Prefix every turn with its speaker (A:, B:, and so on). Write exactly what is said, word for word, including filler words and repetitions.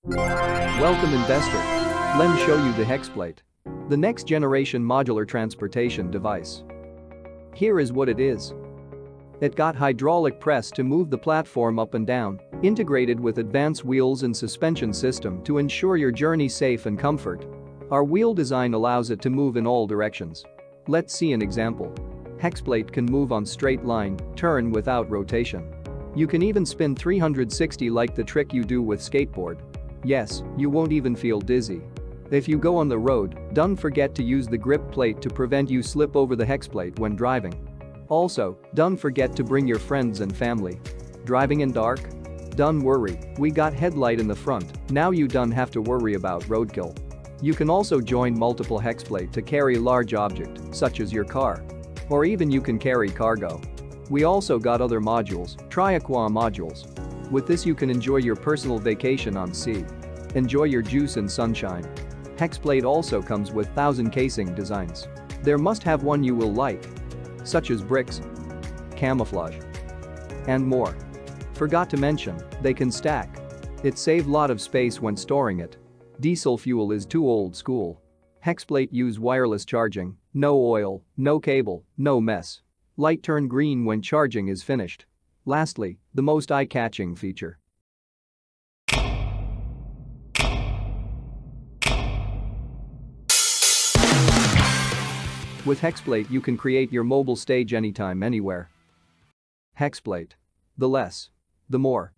A: Welcome, investor. Let me show you the Hexplate, the next generation modular transportation device. Here is what it is. It got hydraulic press to move the platform up and down, integrated with advanced wheels and suspension system to ensure your journey safe and comfort. Our wheel design allows it to move in all directions. Let's see an example. Hexplate can move on straight line, turn without rotation. You can even spin three hundred sixty like the trick you do with skateboard. Yes, you won't even feel dizzy. If you go on the road, don't forget to use the grip plate to prevent you slip over the Hexplate when driving. Also, don't forget to bring your friends and family. Driving in dark? Don't worry, we got headlight in the front, now you don't have to worry about roadkill. You can also join multiple Hexplate to carry large object, such as your car. Or even you can carry cargo. We also got other modules, Tri-Aqua modules. With this you can enjoy your personal vacation on sea. Enjoy your juice and sunshine. Hexplate also comes with thousand casing designs. There must have one you will like, such as bricks, camouflage, and more. Forgot to mention, they can stack. It save lot of space when storing it. Diesel fuel is too old school. Hexplate use wireless charging, no oil, no cable, no mess. Light turn green when charging is finished. Lastly, the most eye-catching feature. With Hexplate you can create your mobile stage anytime, anywhere. Hexplate. The less, the more.